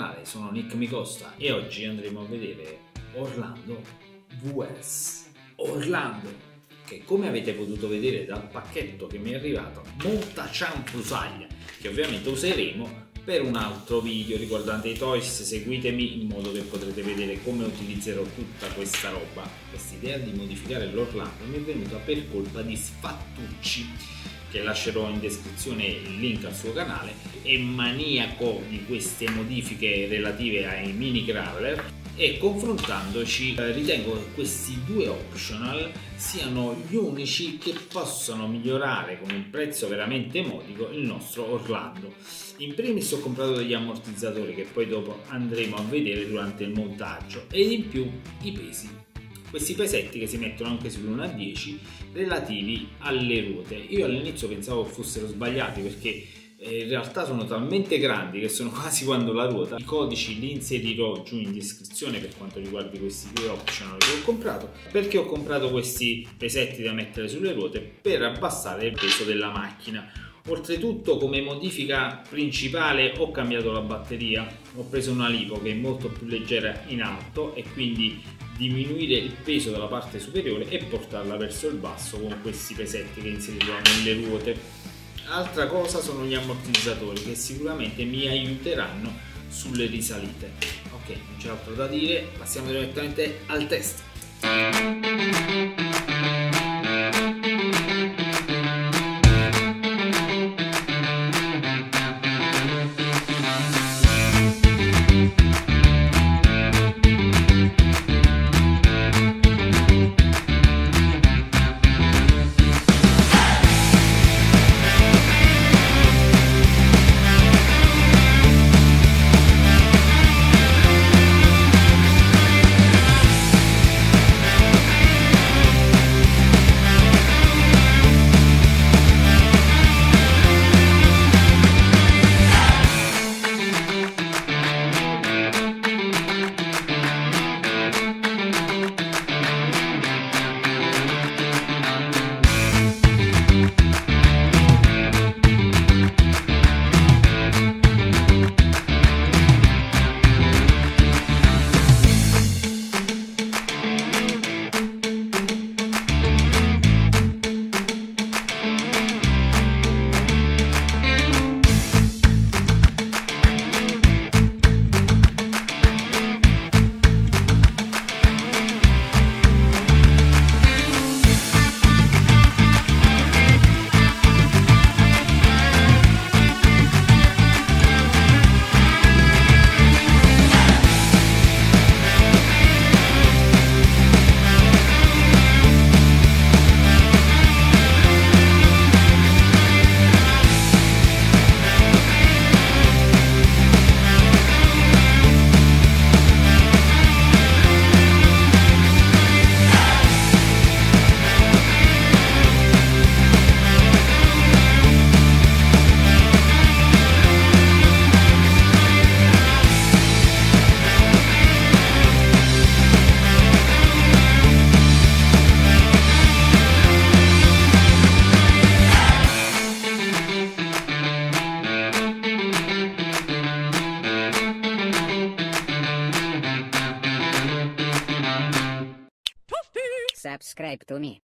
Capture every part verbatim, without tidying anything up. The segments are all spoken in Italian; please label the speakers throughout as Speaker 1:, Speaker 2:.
Speaker 1: canale, sono Nick Micosta e oggi andremo a vedere Orlando V S Orlando, che come avete potuto vedere dal pacchetto che mi è arrivato, molta cianfrusaglia che ovviamente useremo per un altro video riguardante i toys. Seguitemi in modo che potrete vedere come utilizzerò tutta questa roba. Questa idea di modificare l'Orlando mi è venuta per colpa di Sfattucci, che lascerò in descrizione il link al suo canale. È maniaco di queste modifiche relative ai mini crawler e confrontandoci eh, ritengo che questi due optional siano gli unici che possono migliorare con un prezzo veramente modico il nostro Orlando. In primis ho comprato degli ammortizzatori che poi dopo andremo a vedere durante il montaggio, e in più i pesi, questi pesetti che si mettono anche sull'uno a dieci relativi alle ruote. Io all'inizio pensavo fossero sbagliati perché in realtà sono talmente grandi che sono quasi quanto la ruota. I codici li inserirò giù in descrizione per quanto riguarda questi due optional che ho comprato, perché ho comprato questi pesetti da mettere sulle ruote per abbassare il peso della macchina. Oltretutto, come modifica principale, ho cambiato la batteria, ho preso una lipo che è molto più leggera in alto e quindi diminuire il peso dalla parte superiore e portarla verso il basso con questi pesetti che inserirò nelle ruote. Altra cosa sono gli ammortizzatori che sicuramente mi aiuteranno sulle risalite. Ok, non c'è altro da dire, passiamo direttamente al test.
Speaker 2: Subscribe to me.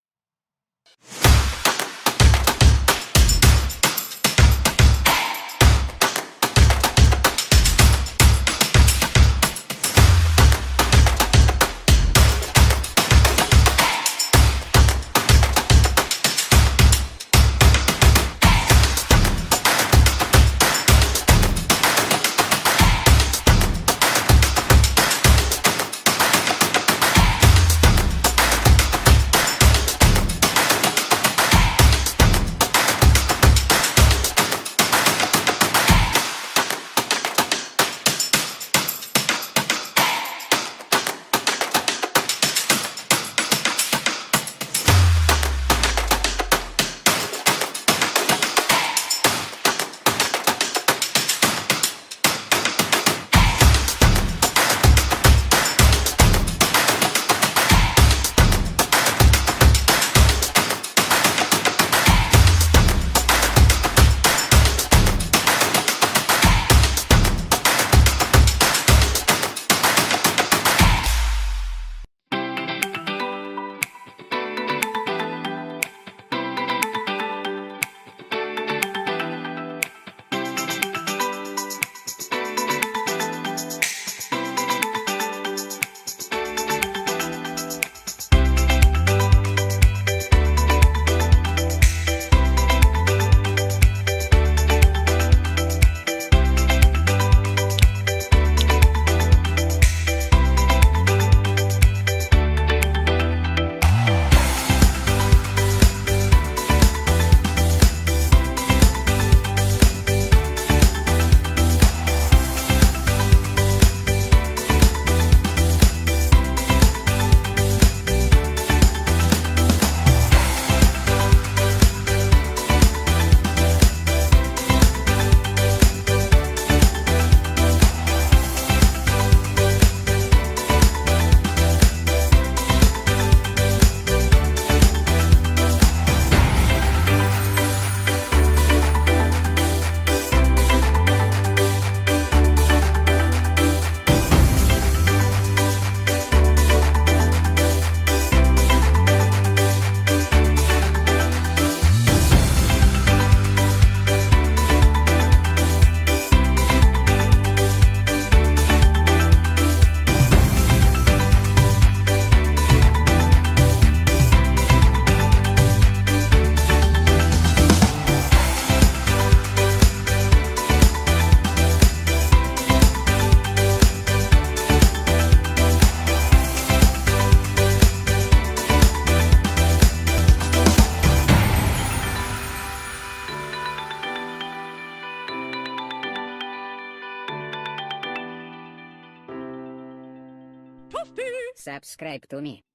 Speaker 2: Subscribe to me.